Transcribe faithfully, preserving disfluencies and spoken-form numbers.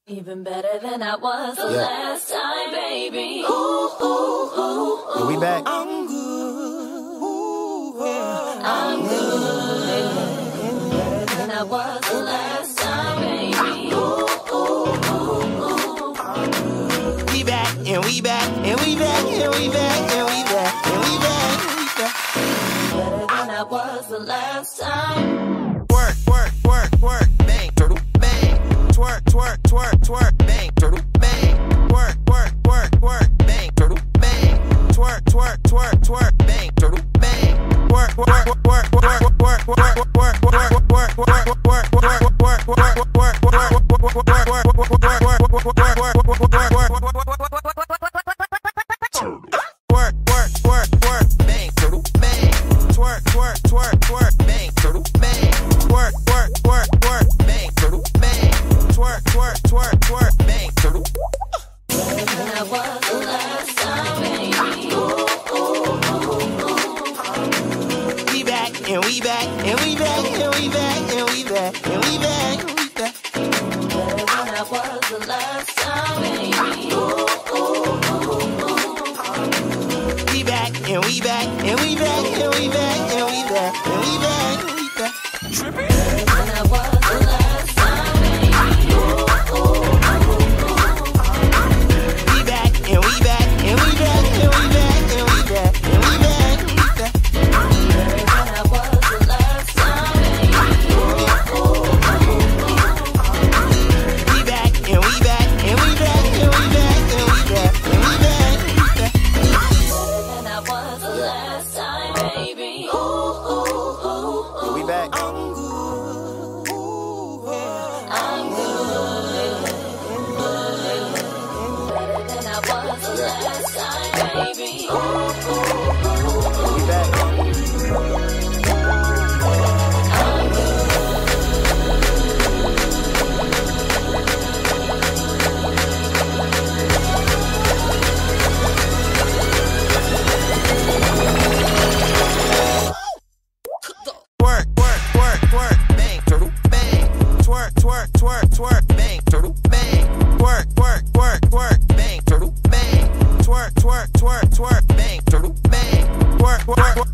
Even better than I was the yeah. last time, baby. Ooh, ooh, ooh, ooh. Yeah, we back. I'm good. Ooh, yeah. I'm good. Better than I was the last time, baby. Ooh, ooh, ooh, ooh. We back, and we back, and we back, and we back, and we back, and we back, and we back. Better than I was the last time. Work, work, work, work, bang, turtle, bang. Twerk, twerk, twerk, twerk, bang, turtle, bang. Work, work, work, work, bang, turtle, bang. Twerk, twerk, twerk, twerk, bang, turtle, bang. Work, work, work, work, work, work, work, work, work, work, work, work, work, work, and we back, and we back, and we back, and we back, and we back, and we back. Better than I was the last time, baby. Ooh, ooh, ooh, ooh. We back, and we back, and we back, and we back, and we back, and we back, and we back. Trippy. Better than I was the last time, baby. Ooh, ooh, ooh, ooh. We back, and we back, and we back, and we back, and we back, and we back, and we back. Better than I was the last time, baby. Ooh, ooh, ooh, ooh. We back, and we back, and we back, and we back, and we back, and we back, and we back. Better than I was the last time, baby. Ooh, ooh, ooh, ooh. We back. I'm good. Ooh, yeah. I'm good. Better than I was the last time, baby. Ooh, ooh, ooh, ooh. We back. I'm good. Work, work, work, work, bang, turtle, bang. Twerk, twerk, twerk, twerk, bang, turtle, bang. Work, work, work, work, bang, turtle, bang. Twerk, twerk, twerk, twerk, bang, turtle, bang. Work, work, work.